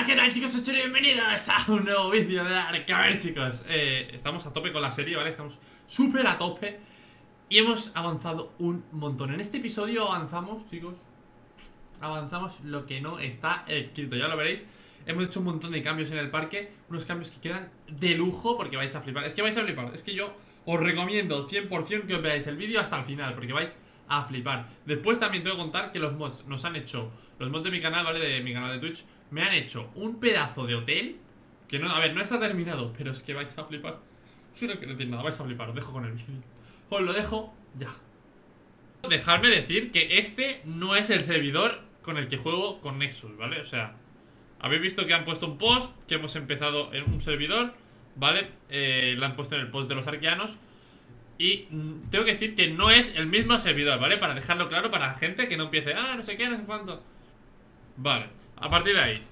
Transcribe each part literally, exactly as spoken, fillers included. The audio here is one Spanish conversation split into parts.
Hola, ¿qué tal, chicos? Soy Chori, bienvenidos a un nuevo vídeo de Ark. A ver, chicos, eh, estamos a tope con la serie, ¿vale? Estamos súper a tope y hemos avanzado un montón. En este episodio avanzamos, chicos, avanzamos lo que no está escrito, ya lo veréis. Hemos hecho un montón de cambios en el parque, unos cambios que quedan de lujo porque vais a flipar. Es que vais a flipar, es que yo os recomiendo cien por cien que os veáis el vídeo hasta el final porque vais a flipar. Después también tengo que contar que los mods nos han hecho, los mods de mi canal, ¿vale? De mi canal de Twitch, me han hecho un pedazo de hotel que no, a ver, no está terminado, pero es que vais a flipar. Yo no quiero decir nada, vais a flipar, os dejo con el vídeo. Os lo dejo ya. Dejadme decir que este no es el servidor con el que juego con Nexus, ¿vale? O sea, habéis visto que han puesto un post, que hemos empezado en un servidor, ¿vale? Eh, lo han puesto en el post de los arqueanos. Y mm, tengo que decir que no es el mismo servidor, ¿vale? Para dejarlo claro para la gente que no empiece, ah, no sé qué, no sé cuánto. Vale, a partir de ahí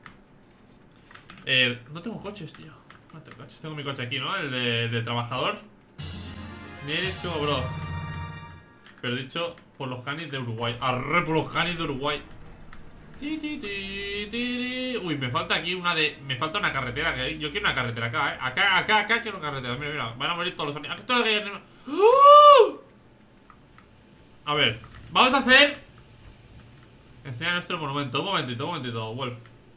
eh, no tengo coches, tío. No tengo coches, tengo mi coche aquí, ¿no? El de, de trabajador. Ni eres como bro. Pero dicho por los canis de Uruguay. Arre por los canis de Uruguay. Ti, ti, ti, ti, ti. Uy, me falta aquí una de... Me falta una carretera, que yo quiero una carretera acá, ¿eh? Acá, acá, acá quiero una carretera. Mira, mira, van a morir todos los animales. ¡Uh! A ver, vamos a hacer... Enseña nuestro monumento. Un momentito, un momentito, Wolf.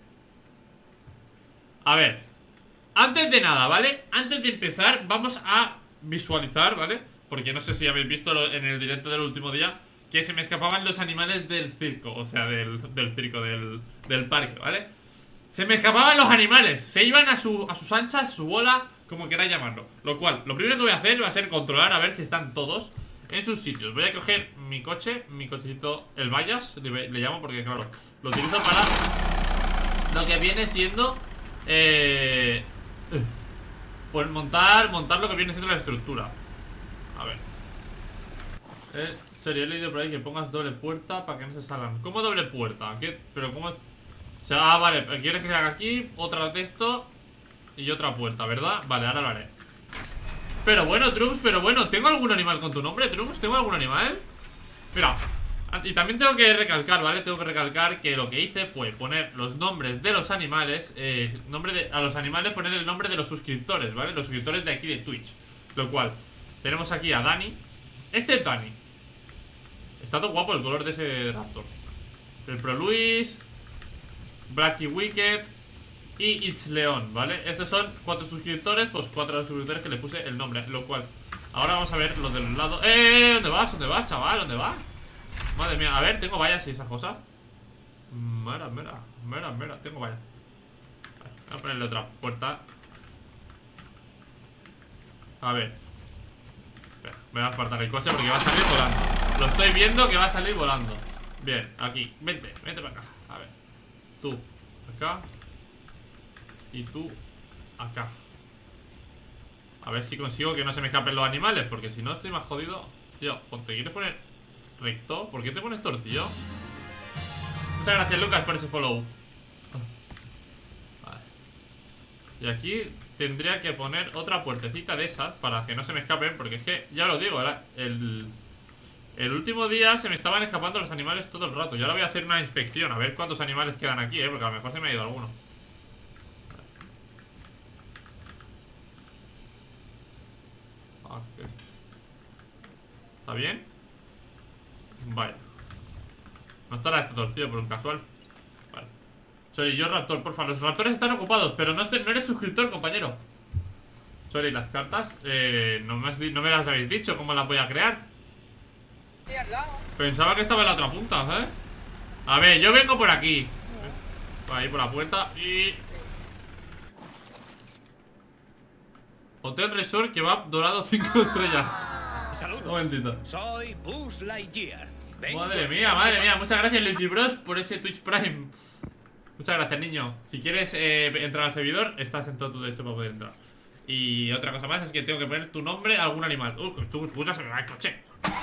A ver, antes de nada, ¿vale? Antes de empezar, vamos a visualizar, ¿vale? Porque no sé si habéis visto en el directo del último día que se me escapaban los animales del circo. O sea, del, del circo, del, del parque, ¿vale? Se me escapaban los animales. Se iban a, su, a sus anchas, su bola, como queráis llamarlo. Lo cual, lo primero que voy a hacer va a ser controlar a ver si están todos en sus sitios. Voy a coger mi coche, mi cochecito, el Vallas, le, le llamo porque, claro, lo utilizo para lo que viene siendo eh, pues montar, montar lo que viene siendo la estructura. A ver, eh, Sería, he leído por ahí que pongas doble puerta para que no se salgan. ¿Cómo doble puerta? ¿Qué? Pero ¿cómo? O sea, ah, vale, quieres que haga aquí otra de esto y otra puerta, ¿verdad? Vale, ahora lo haré. Pero bueno, Trunks, pero bueno, ¿tengo algún animal con tu nombre, Trunks? ¿Tengo algún animal? Mira, y también tengo que recalcar, ¿vale? Tengo que recalcar que lo que hice fue poner los nombres de los animales, eh, nombre de, a los animales poner el nombre de los suscriptores, ¿vale? Los suscriptores de aquí de Twitch. Lo cual, tenemos aquí a Dani. Este es Dani. Está todo guapo el color de ese raptor. El Pro Luis, Blacky Wicked y It's León, ¿vale? Estos son cuatro suscriptores, pues cuatro suscriptores que le puse el nombre. Lo cual, ahora vamos a ver los de los lados. ¡Eh! ¿Dónde vas? ¿Dónde vas, chaval? ¿Dónde vas? Madre mía, a ver, tengo vallas y esas cosas. Mira, mira, mira, mira, tengo vallas. Vale, voy a ponerle otra puerta. A ver. Espera, me voy a apartar el coche porque va a salir volando. Lo estoy viendo que va a salir volando. Bien, aquí, vente, vente para acá. A ver, tú, acá. Y tú, acá. A ver si consigo que no se me escapen los animales, porque si no estoy más jodido. Tío, ¿te quieres poner recto? ¿Por qué te pones torcido? Muchas gracias, Lucas, por ese follow. Vale. Y aquí tendría que poner otra puertecita de esas para que no se me escapen, porque es que, ya lo digo, ¿verdad? El, el último día se me estaban escapando los animales todo el rato. Y ahora voy a hacer una inspección, a ver cuántos animales quedan aquí, ¿eh? Porque a lo mejor se me ha ido alguno. Okay. ¿Está bien? Vale. No estará esto torcido por un casual. Vale. Sorry, yo raptor, porfa. Los raptores están ocupados, pero no, estoy, no eres suscriptor, compañero. Sorry, las cartas eh, no, me has, no me las habéis dicho. ¿Cómo las voy a crear? Sí, al lado. Pensaba que estaba en la otra punta, ¿eh? A ver, yo vengo por aquí. Por ahí, por la puerta. Y... Hotel Resort Kebab dorado cinco estrellas. Saludos. Un momentito. Soy Buzz Lightyear. Vengo Madre a mía, madre mía. Muchas gracias, Luigi Bros, por ese Twitch Prime. Muchas gracias, niño. Si quieres eh, entrar al servidor, estás en todo tu derecho para poder entrar. Y otra cosa más es que tengo que poner tu nombre a algún animal. Uf, tú escuchas, se me va el coche.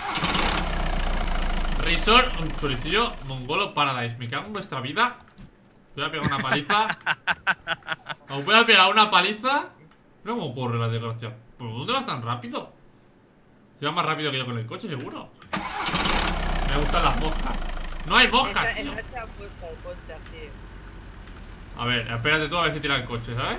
Resort, un choricillo, Mongolo Paradise. Me cago en vuestra vida. Voy a pegar una paliza. Os voy a pegar una paliza. No me ocurre la desgracia. ¿Por dónde vas tan rápido? Se va más rápido que yo con el coche, seguro. Me gustan las moscas. No hay moscas, Esta, tío. esta puesta de ponte así. A ver, espérate tú a ver si tira el coche, ¿sabes?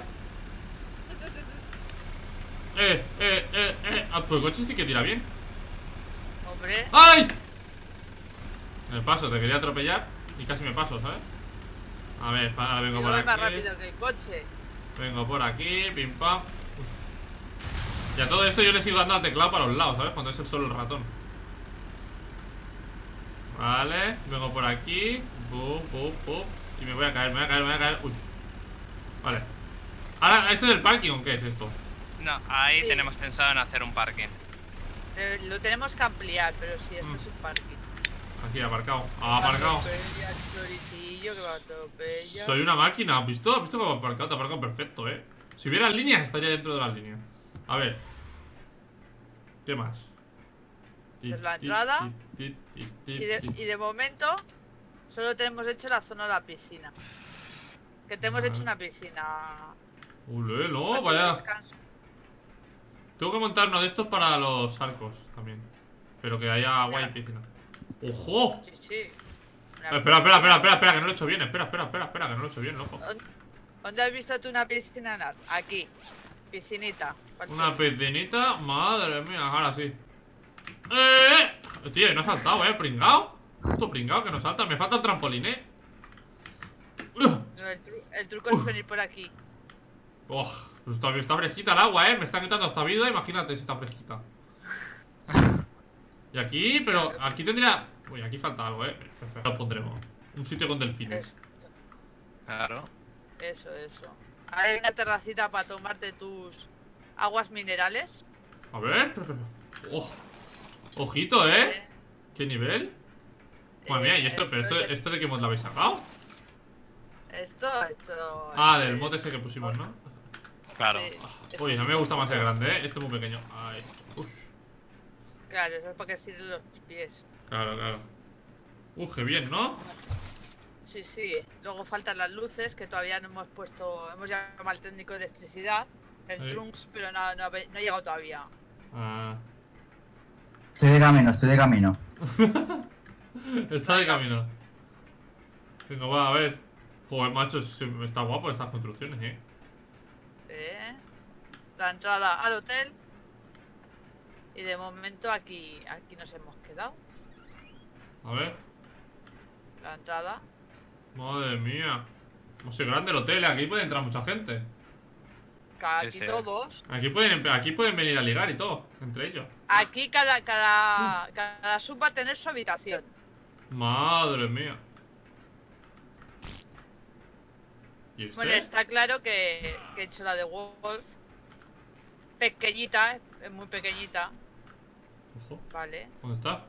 Eh, eh, eh, eh ah, pues el coche sí que tira bien. Hombre. ¡Ay! Me paso, te quería atropellar y casi me paso, ¿sabes? A ver, ahora vengo Yo por voy aquí. más rápido que el coche. Vengo por aquí, pim pam. Uf. Y a todo esto yo le sigo dando al teclado para los lados, ¿sabes? Cuando es solo el ratón. Vale, vengo por aquí. Pum, pum, pum. Y me voy a caer, me voy a caer, me voy a caer. Uy. Vale. Ahora, ¿esto es el parking o qué es esto? No, ahí Sí. tenemos pensado en hacer un parking. Eh, lo tenemos que ampliar, pero sí, esto Mm. es un parking. Aquí, aparcado. Ah, aparcado. Atropella el floricillo que va a atropellar. Soy una máquina, ¿has visto? ¿Has visto cómo ha aparcado? Te ha aparcado perfecto, ¿eh? Si hubiera líneas, estaría dentro de las líneas. A ver. ¿Qué más? Esta es la entrada. Ti, ti, ti, Y de, ti. y de momento solo tenemos hecho la zona de la piscina. Que te hemos Vale. hecho una piscina. Ule, no, para tu vaya. descanso. Tengo que montar uno de estos para los arcos también. Pero que haya agua y Mira. piscina. ¡Ojo! Sí, sí. Una Espera, espera, espera, piscina. espera, espera, que no lo he hecho bien. Espera, espera, espera, espera, que no lo he hecho bien, loco. ¿Dónde- ¿Dónde has visto tú una piscina, Nar? Aquí. Piscinita. ¿Cuál Una será? piscinita, madre mía, ahora sí. ¡Eh! Tío, no ha saltado, eh, pringao. Justo pringao que no salta. Me falta el trampolín, eh. No, el, tru- el truco es venir por aquí. Oh, pues está, está fresquita el agua, eh. Me está quitando hasta vida, imagínate si está fresquita. Y aquí, pero aquí tendría. Uy, aquí falta algo, eh. Lo pondremos. Un sitio con delfines. Eso, Claro. eso, eso. Hay una terracita para tomarte tus aguas minerales. A ver, espera, espera. Oh, ojito, eh. ¿Qué nivel? Madre mía, ¿y esto, pero esto, de- esto de qué mod lo habéis sacado? Esto, esto. Ah, eh, del mod ese que pusimos, ¿no? Claro. sí, eso. Uy, a mí me gusta más el grande, eh. Este es muy pequeño. Ay. Uf. Claro, eso es para que estiren los pies. Claro, claro. Uf, qué bien, ¿no? Sí, sí. Luego faltan las luces, que todavía no hemos puesto. Hemos llamado al técnico de electricidad, el Sí. Trunks, pero no, no, ha ve- no ha llegado todavía. Ah. Estoy de camino, estoy de camino. Está de camino. Venga, va, a ver. Joder, macho, se- está guapo estas construcciones, eh. ¿Eh? La entrada al hotel. Y de momento aquí, aquí nos hemos quedado. A ver. La entrada. Madre mía. No sé, grande el hotel, aquí puede entrar mucha gente. Que aquí Sí, sí. todos. Aquí pueden, empe- aquí pueden venir a ligar y todo, entre ellos. Aquí cada, cada, cada sub va a tener su habitación. Madre mía. ¿Y este? Bueno, está claro que, que he hecho la de Wolf. Pequeñita, es muy pequeñita. Ojo, Vale. ¿dónde está?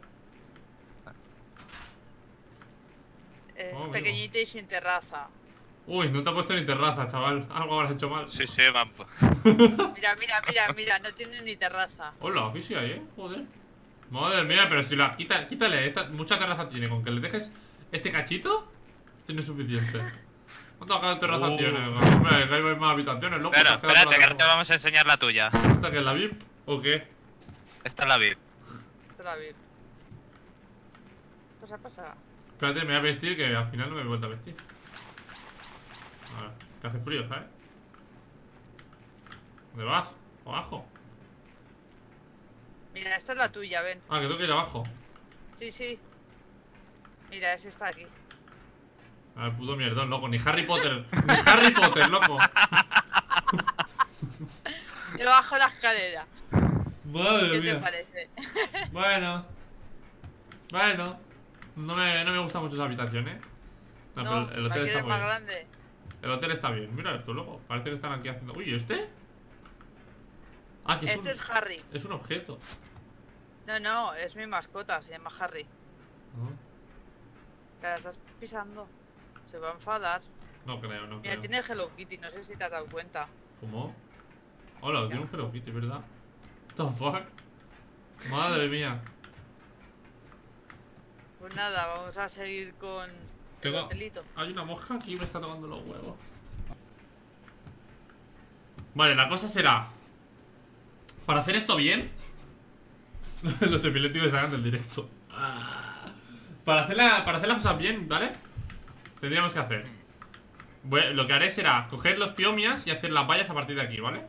Es Oh, amigo. pequeñita y sin terraza. Uy, no te ha puesto ni terraza, chaval. Algo habrás hecho mal. Sí, sí, va. Mira, mira, mira, mira, no tiene ni terraza. Hola, aquí sí hay, eh. Joder. Madre mía, pero si la quita, quítale, esta, mucha terraza tiene. Con que le dejes este cachito, tiene suficiente. ¿Cuántas terrazas Uh. tiene? Hombre, que hay más habitaciones, loco. Pero, te has quedado espérate, con la que ahora te terraza. vamos a enseñar la tuya. ¿Esta que es la V I P o qué? Esta es la V I P. Esto la vi. Pasa, pasa. Espérate, me voy a vestir que al final no me he vuelto a vestir. A ver, que hace frío, ¿sabes? ¿Dónde vas? ¿Abajo? Mira, esta es la tuya, ven. Ah, que tengo que ir abajo. Sí, sí. Mira, ese está aquí. A ver, puto mierdón, loco. Ni Harry Potter. Ni Harry Potter, loco. Yo bajo la escalera. Madre ¿Qué te mía. parece? Bueno. Bueno. No me, no me gusta mucho esa habitación, ¿eh? No, No, pero el ¿la hotel está quieres muy más bien. grande? El hotel está bien. Mira esto, loco. Parece que están aquí haciendo... Uy, ¿este? Ah, que es Este un... es Harry. Es un objeto. No, no, es mi mascota, se llama Harry. No, Te la estás pisando. Se va a enfadar. no creo, no Mira, creo. tiene Hello Kitty, no sé si te has dado cuenta. ¿Cómo? Hola, tiene un Hello Kitty, ¿verdad? What the fuck? Madre mía. Pues nada, vamos a seguir con el Tengo- hotelito. Hay una mosca aquí y me está tocando los huevos. Vale, la cosa será... Para hacer esto bien... Los epiléticos sacan del directo. Para hacer, la, para hacer las cosas bien, ¿vale? Tendríamos que hacer voy- lo que haré será coger los fiomias y hacer las vallas a partir de aquí, ¿vale?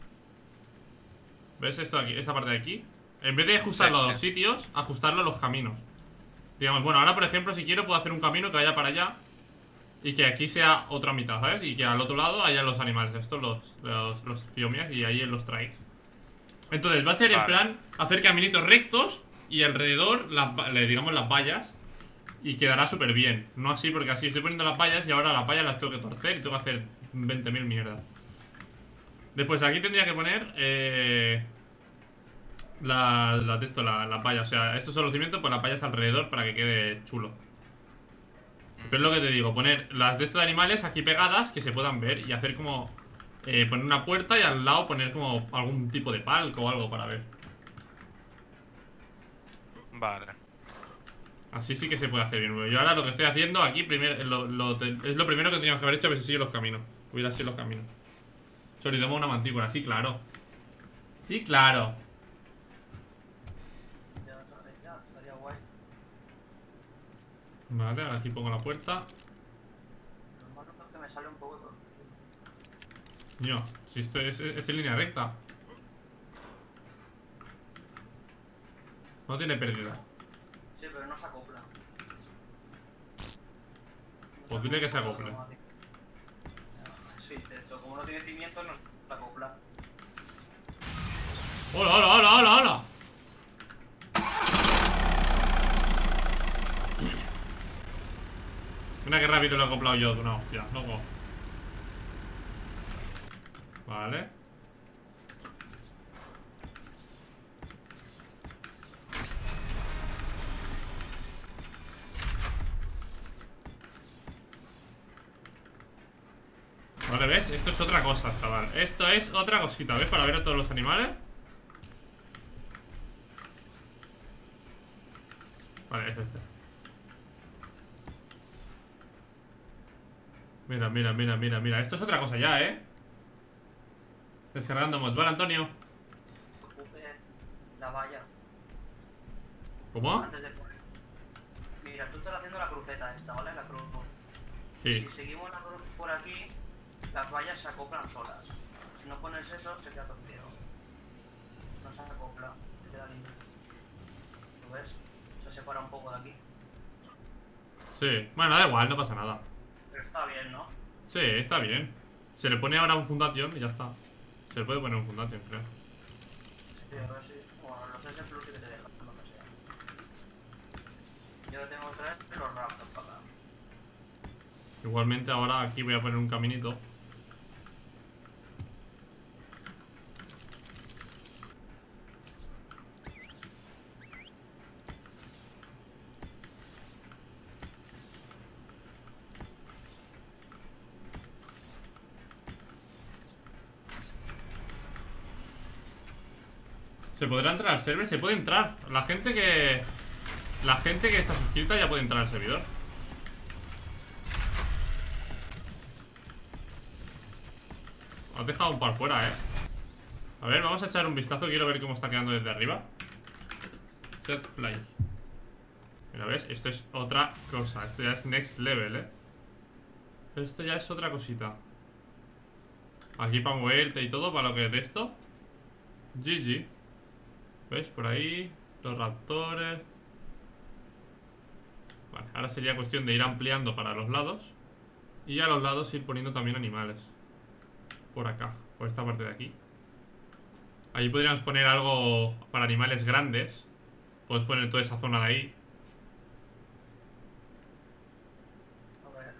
¿Ves esto de aquí? Esta parte de aquí. En vez de ajustarlo Sí, a los sí. sitios, ajustarlo a los caminos. Digamos, bueno, ahora por ejemplo, si quiero puedo hacer un camino que vaya para allá y que aquí sea otra mitad, ¿sabes? Y que al otro lado haya los animales, estos, los, los, los fiomias, y ahí los traéis. Entonces va a ser en Vale. plan hacer caminitos rectos y alrededor, las, va- le digamos, las vallas. Y quedará súper bien. No así, porque así estoy poniendo las vallas y ahora las vallas las tengo que torcer y tengo que hacer veinte mil mierdas. Después aquí tendría que poner eh, las la, de esto, la- las vallas. O sea, estos son los cimientos, pues las vallas alrededor para que quede chulo. Pero es lo que te digo, poner las de estos de animales aquí pegadas que se puedan ver y hacer como eh, poner una puerta y al lado poner como algún tipo de palco o algo para ver. Vale. Así sí que se puede hacer bien. Yo ahora lo que estoy haciendo aquí primero, lo, lo te- es lo primero que teníamos que haber hecho, a ver si sigue los caminos. Hubiera sido los caminos. Sorry, damos una mantícora, sí, claro. Sí, claro. Ya, ya, estaría guay. Vale, ahora aquí pongo la puerta. Lo malo es que me sale un poco torcido. Yo, si esto es, es en línea recta. No tiene pérdida. Sí, pero no se acopla. No Pues dile que se acople. automático. Sí, esto, como no tiene cimientos, no se acopla. ¡Hola, hola, hola, hola, hola! Mira qué rápido lo he acoplado yo de una hostia, loco. Vale. Vale, ¿ves? Esto es otra cosa, chaval. Esto es otra cosita, ¿ves? Para ver a todos los animales. Vale, es este. Mira, mira, mira, mira, mira. Esto es otra cosa ya, ¿eh? Descargando mod. Vale, Antonio. Ocupe la valla ¿Cómo? antes de poner. Mira, tú estás haciendo la cruceta esta, ¿vale? La cruz. Sí. Si seguimos la cruz por aquí, las vallas se acoplan solas. Si no pones eso, se queda torcido. No se acopla, se queda libre. ¿Lo ves? Se separa un poco de aquí. Sí. Bueno, da igual, no pasa nada. Pero está bien, ¿no? Sí, está bien. Se le pone ahora un fundación y ya está. Se le puede poner un fundación, creo. Sí, a ver si. Bueno, los S Plus sí que te dejan, lo que sea. Yo le tengo que traer los raptors para acá. Igualmente ahora aquí voy a poner un caminito. ¿Se podrá entrar al server? Se puede entrar. La gente que... La gente que está suscrita ya puede entrar al servidor. Has dejado un par fuera, eh. A ver, vamos a echar un vistazo. Quiero ver cómo está quedando desde arriba. Set fly. Mira, ¿ves? Esto es otra cosa. Esto ya es next level, eh. Esto ya es otra cosita. Aquí para moverte y todo, para lo que es de esto. G G. ¿Ves? Por ahí. Los raptores. Vale, ahora sería cuestión de ir ampliando para los lados. Y a los lados ir poniendo también animales. Por acá, por esta parte de aquí. Ahí podríamos poner algo para animales grandes. Puedes poner toda esa zona de ahí. A ver.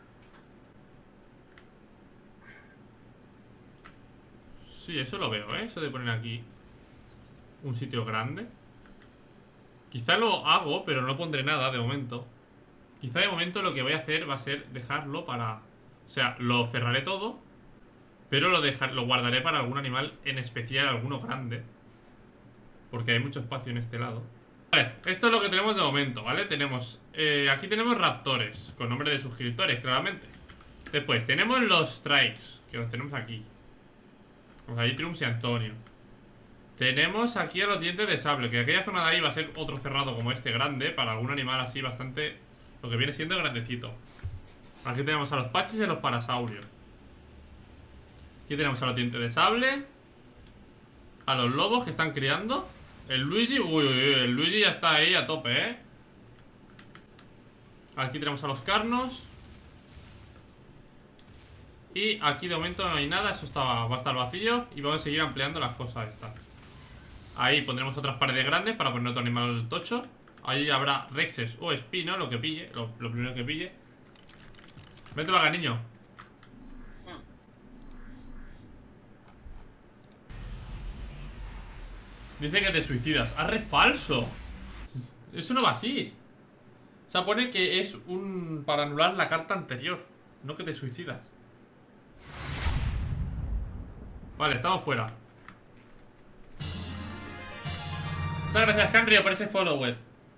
Sí, eso lo veo, ¿eh? Eso de poner aquí un sitio grande. Quizá lo hago, pero no pondré nada de momento. Quizá de momento lo que voy a hacer va a ser dejarlo para... O sea, lo cerraré todo, pero lo, dejar, lo guardaré para algún animal en especial, alguno grande. Porque hay mucho espacio en este lado. Vale, esto es lo que tenemos de momento, ¿vale? Tenemos... Eh, aquí tenemos raptores, con nombre de suscriptores, claramente. Después tenemos los strikes, que los tenemos aquí. Pues ahí Triumphs y Antonio. Tenemos aquí a los dientes de sable, que aquella zona de ahí va a ser otro cerrado como este grande, para algún animal así bastante... Lo que viene siendo grandecito. Aquí tenemos a los Pachis y a los Parasaurios. Aquí tenemos a los Dientes de Sable. A los lobos que están criando. El Luigi, uy, uy, uy, el Luigi ya está ahí a tope, eh. Aquí tenemos a los Carnos. Y aquí de momento no hay nada, eso está, va a estar vacío. Y vamos a seguir ampliando las cosas estas. Ahí pondremos otras paredes grandes para poner otro animal tocho. Ahí habrá Rexes o Espino, lo que pille, lo, lo primero que pille. Vete para acá, niño. Dice que te suicidas. ¡Ah, re falso! Eso no va así. O sea, pone que es un... para anular la carta anterior, no que te suicidas. Vale, estamos fuera. Muchas gracias, Canrio, por ese follower.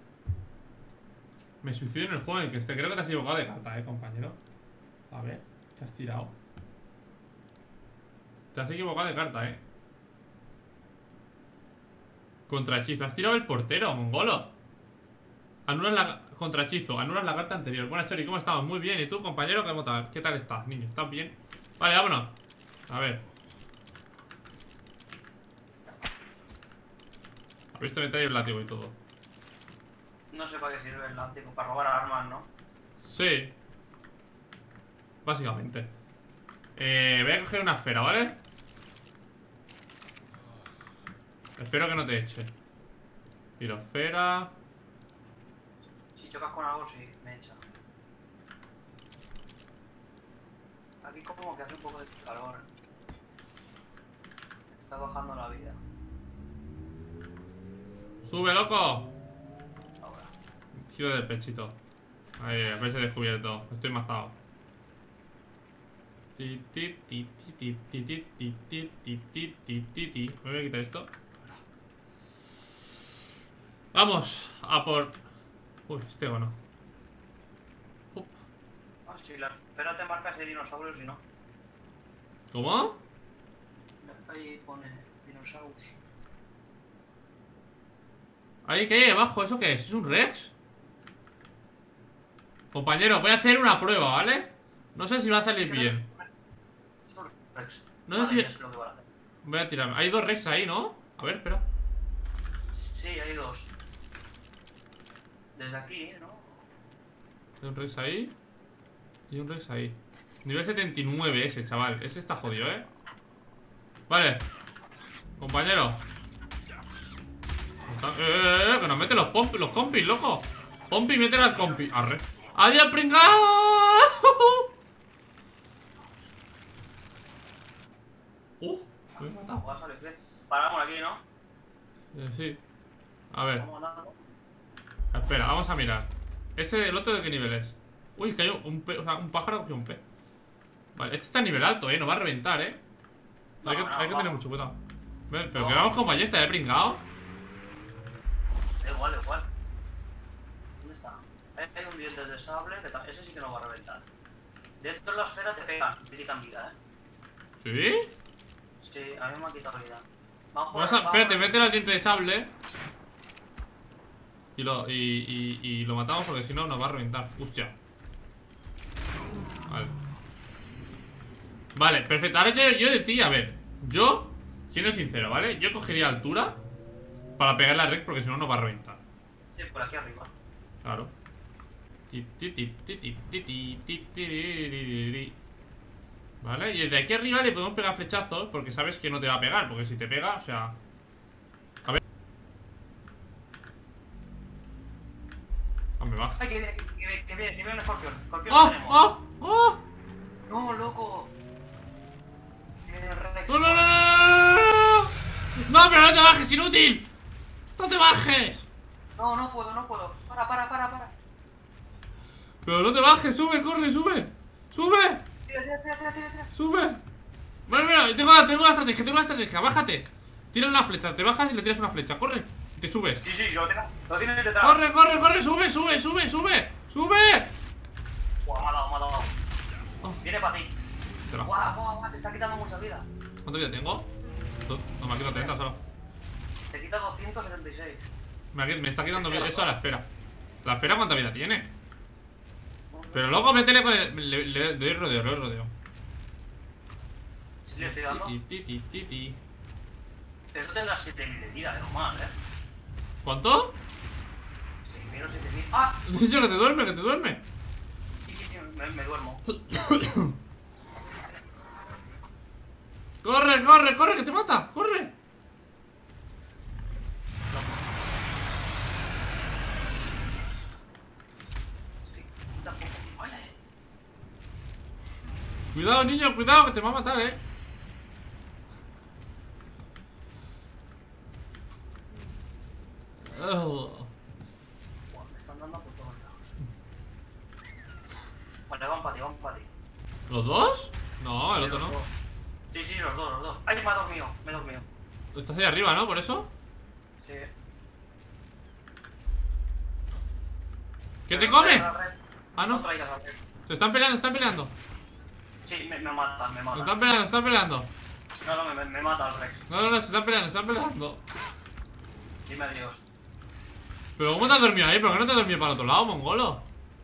Me suicido en el juego en el que esté. Creo que te has equivocado de carta, eh, compañero. A ver, te has tirado. Te has equivocado de carta, eh. Contrahechizo. Has tirado el portero, mongolo. Anulas la... Contrahechizo. Anulas la carta anterior. Buenas, Chori, ¿cómo estamos? Muy bien. ¿Y tú, compañero? ¿Cómo tal? ¿Qué tal estás, niño? ¿Estás bien? Vale, vámonos. A ver. Habéis traído el látigo y todo. No sé para qué sirve el látigo. Para robar armas, ¿no? Sí. Básicamente. Eh, voy a coger una esfera, ¿vale? Espero que no te eche. Girosfera. Si chocas con algo, sí, me echa. Aquí como que hace un poco de calor. Está bajando la vida. ¡Sube, loco! Ahora. Giro del pechito. Ahí, a verse descubierto. Estoy mazado. Ti, ti, ti, ti, ti, ti, ti, ti, ti, ti, ti, ti, ti. Me voy a quitar esto. Vamos a por... Uy, este o no. Up. Ah, si la esfera te marca ese dinosaurio, si no. ¿Cómo? Ahí pone dinosaurios. ¿Ahí qué hay abajo? ¿Eso qué es? ¿Es un Rex? Compañero, voy a hacer una prueba, ¿vale? No sé si va a salir bien. Es un Rex. No sé si... Es lo que va a hacer. Voy a tirar. Hay dos Rex ahí, ¿no? A ver, espera. Sí, hay dos. Desde aquí, ¿no? Hay un Rex ahí. Y un Rex ahí. Nivel setenta y nueve ese, chaval. Ese está jodido, ¿eh? Vale. Compañero. Eh, eh, eh, que nos meten los, pomp los compis, loco. Pompi, mete al compi. Arre. ¡Adiós, pringao! Uh, me he matado. Va a salir bien. Paramos aquí, ¿no? Eh, sí. A ver. Vamos andando. Espera, vamos a mirar. Ese, ¿el otro de qué nivel es? Uy, cayó un, pe o sea, un pájaro cogió un pez. Vale, este está a nivel alto, eh. Nos va a reventar, eh. No, hay que, no, hay que tener vamos. mucho cuidado. Ve, pero No. que vamos con ballesta, eh, pringao. Da igual, da igual. ¿Dónde está? Hay hay un diente de sable, que ta- ese sí que nos va a reventar. Dentro de la esfera te pegan, te quitan vida, ¿eh? ¿Sí? Sí, a mí me ha quitado vida. Vamos por Vamos a, arriba, espérate, vamos. mete al diente de sable. Y lo, y, y, y lo matamos porque si no nos va a reventar. Hostia. Vale. Vale, perfecto. Ahora yo, yo de ti, a ver. Yo, siendo sincero, ¿vale? Yo cogería altura para pegarle a Rex porque si no nos va a reventar. Sí, por aquí arriba. Claro. Ti, ti, ti, ti, ti, ti, ti, ti, tiririririri. Vale, y desde aquí arriba le podemos pegar flechazos porque sabes que no te va a pegar. Porque si te pega, o sea... A ver. Ah, me baja. Ay, que viene, que viene, que viene, que viene un escorpión. Escorpión ¡Oh! tenemos. ¡Oh! ¡Oh! No, loco. Que viene el Rex. ¡No, no, no, no, no, no! ¡No, pero no te bajes, inútil! ¡No te bajes! No, no puedo, no puedo. Para, para, para, para. Pero no te bajes, sube, corre, sube. ¡Sube! Tira, tira, tira, tira, tira, tira. ¡Sube! Bueno, mira, tengo la, tengo la estrategia, tengo la estrategia, bájate. Tira una flecha, te bajas y le tiras una flecha, corre. Y te subes. Sí, sí, yo lo tengo. Lo tienes detrás. ¡Corre, corre, corre! ¡Sube, sube, sube, sube! ¡Sube! Buah, me ha dado, me ha dado. Oh, Viene para ti. espera. Guau, guau, guau, te está quitando mucha vida. ¿Cuánta vida tengo? Do- No, me ha quitado treinta solo. Te quita doscientos setenta y seis. Me, ha qui- me está quitando vida eso a la esfera. ¿La esfera cuánta vida tiene? Vamos Pero luego métele con el. Le, le doy rodeo, le doy rodeo. Sí, le estoy dando. Ti, ti, ti, ti, ti. Eso tendrá siete mil de vida, es normal, eh. ¿Cuánto? seis mil o siete mil. ¡Ah! Niño, que te duerme, que te duerme. Sí, sí, sí, me, me duermo. Corre, corre, corre, que te mata, corre. Sí, tampoco. Ay, ay. Cuidado, niño, cuidado, que te va a matar, eh. Oh. Buah, me están dando por todos lados. Vale, van para ti, van para ti. ¿Los dos? No, el otro no. Sí, sí, los dos, los dos. ¡Ay, me ha dormido! Me he dormido. Estás ahí arriba, ¿no? ¿Por eso? Sí. ¿Qué Pero te no come? traigas la red. Ah, No no. traigas la red. Se están peleando, se están peleando. Sí, me, me mata, me Se mata. están peleando, se están peleando. No, no, me, me mata el Rex. No, no, no, se están peleando, se están peleando. Dime adiós. Pero ¿cómo te has dormido ahí? ¿Por qué no te has dormido para el otro lado, mongolo?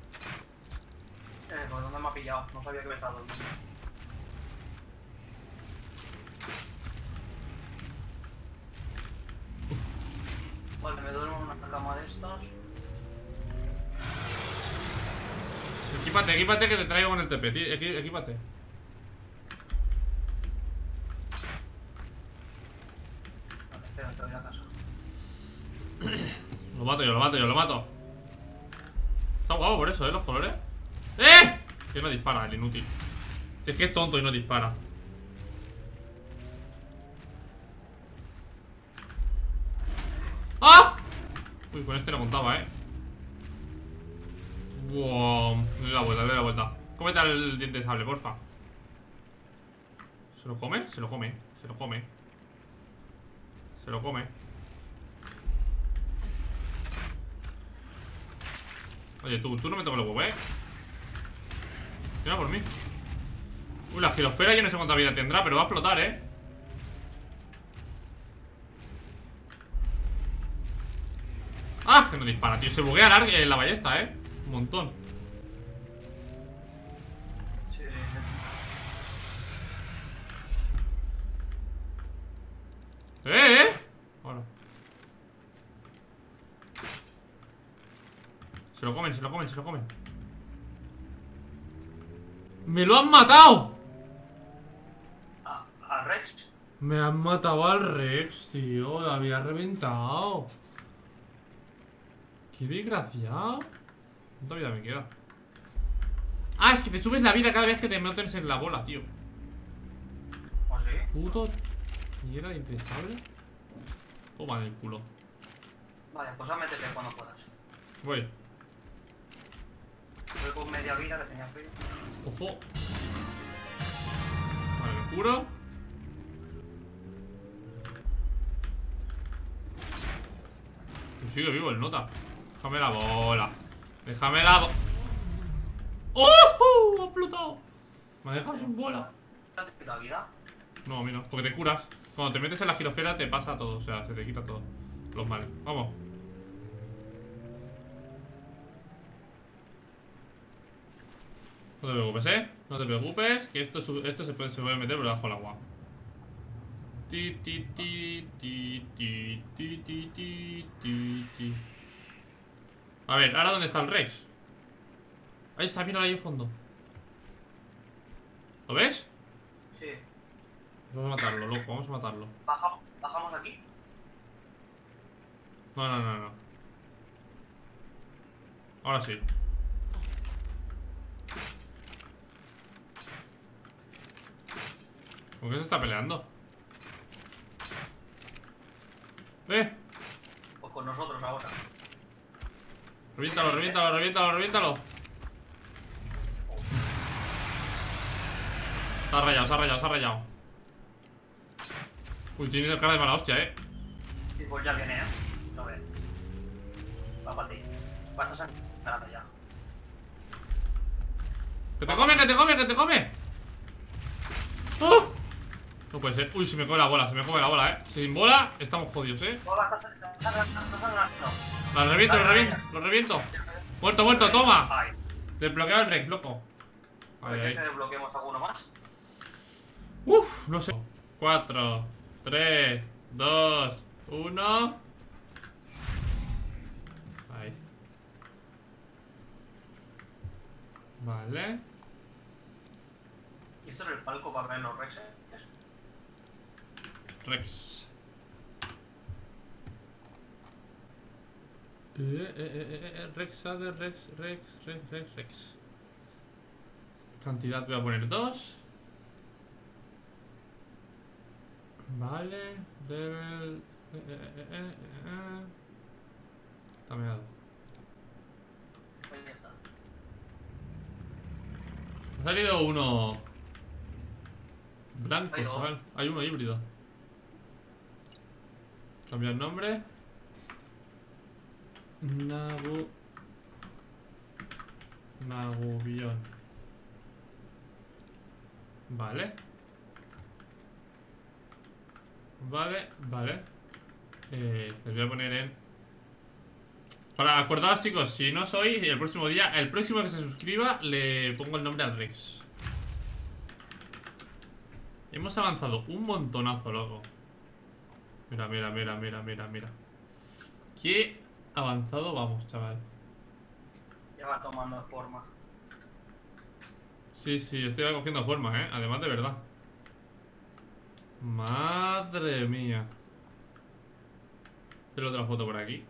Eh, ¿por dónde me ha pillado? No sabía que me estaba durmiendo. Vale, me duermo en una cama de estas. Equípate, equípate que te traigo con el T P, tío. Equi- Equípate. Vale, espera, te voy a casa. Lo mato yo, lo mato yo, lo mato. Está guapo por eso, ¿eh? Los colores. ¡Eh! Que no dispara, el inútil. Si es que es tonto y no dispara. ¡Ah! Uy, con este no contaba, ¿eh? Wow. Dale la vuelta, dale la vuelta. Cómete el diente de sable, porfa. ¿Se lo come? Se lo come, se lo come. Se lo come. Oye, tú, tú no me toques los huevos, ¿eh? Mira por mí. Uy, la girosfera yo no sé cuánta vida tendrá, pero va a explotar, ¿eh? ¡Ah! Que no dispara, tío. Se buguea larga la ballesta, ¿eh? Un montón. Sí. ¡Eh, eh! Ahora. Se lo comen, se lo comen, se lo comen. ¡Me lo han matado! ¿A, a Rex? Me han matado al Rex, tío. Lo había reventado. Qué desgraciado. ¿Cuánta vida me queda? Ah, es que te subes la vida cada vez que te metes en la bola, tío. ¿O sí? Puto mierda de intestable. Toma en el culo. Vale, pues a métete cuando puedas. Voy. Voy con media vida que tenía frío. Ojo. Vale, me curo. Y sigue vivo el nota. Déjame la bola. Déjame la bola. ¡Oh! ¡Ha explotado! Me ha dejado sin bola. ¿Te has quitado vida? No, a mí no, porque te curas. Cuando te metes en la girosfera te pasa todo, o sea, se te quita todo. Los males. Vamos. No te preocupes, ¿eh? No te preocupes, que esto, esto se, puede, se puede meter por debajo del agua. Ti, ti, ti, ti, ti, ti, ti, ti, ti, ti. A ver, ¿ahora dónde está el Rex? Ahí está, míralo ahí en fondo. ¿Lo ves? Sí. Pues vamos a matarlo, loco, vamos a matarlo. Bajamos, bajamos aquí. No, no, no, no. Ahora sí. ¿Con qué se está peleando? ¡Eh! Pues con nosotros ahora. Reviéntalo, reviéntalo, reviéntalo, reviéntalo. Se ha rayado, se ha rayado, se ha rayado. Uy, tiene cara de mala hostia, eh. Y pues ya viene, ¿eh? Lo ves. Va para ti. Va a estar sangrando ya. ¡Que te come, que te come, que te come! ¡Oh! No puede ser. Uy, se me come la bola, se me come la bola, eh. Sin bola, estamos jodidos, eh. No, va a estar sangrando, está sangrando. La reviento, lo reviento, lo reviento. Muerto, muerto, toma. Ay. Desbloquea el Rex, loco. Ahí, ¿Quieres ahí. que desbloqueemos alguno más? Uf, no sé. cuatro, tres, dos, uno. Ahí. Vale. Y esto es el palco para ver los rexes. Rex. Eh, eh, eh, eh, eh, Rex, Adder, Rex, Rex, Rex, Rex, Rex. Cantidad voy a poner dos. Vale. Level. Eh, eh, eh, eh, eh. Tameado. Ahí ya está. Ha salido uno blanco, Hay dos. chaval. Hay uno híbrido. Cambiar nombre. Nagu. Nagubión. Vale. Vale, vale. Eh, les voy a poner en... Para acordaos, chicos, si no sois, el próximo día, el próximo que se suscriba, le pongo el nombre al Rex. Hemos avanzado un montonazo, loco. Mira, mira, mira, mira, mira, mira. Qué avanzado vamos, chaval. Ya va tomando forma. Sí, sí, estoy cogiendo forma, eh. Además, de verdad. Madre mía. Tengo otra foto por aquí.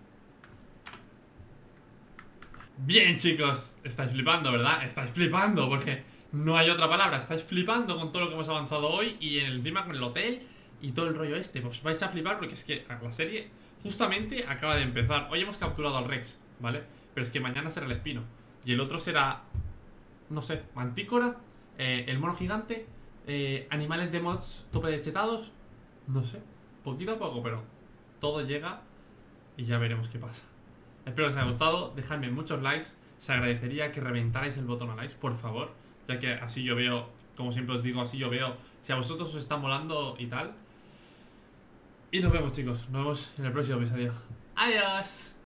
Bien, chicos, estáis flipando, ¿verdad? Estáis flipando, porque no hay otra palabra. Estáis flipando con todo lo que hemos avanzado hoy. Y encima con el hotel y todo el rollo este. Pues vais a flipar porque es que la serie justamente acaba de empezar. Hoy hemos capturado al Rex, ¿vale? Pero es que mañana será el espino. Y el otro será, no sé, mantícora, eh, el mono gigante, eh, animales de mods tope de chetados. No sé, poquito a poco, pero todo llega y ya veremos qué pasa. Espero que os haya gustado, dejadme muchos likes. Se agradecería que reventarais el botón a likes, por favor, ya que así yo veo, como siempre os digo, así yo veo si a vosotros os está molando y tal. Y nos vemos, chicos, nos vemos en el próximo episodio. Adiós.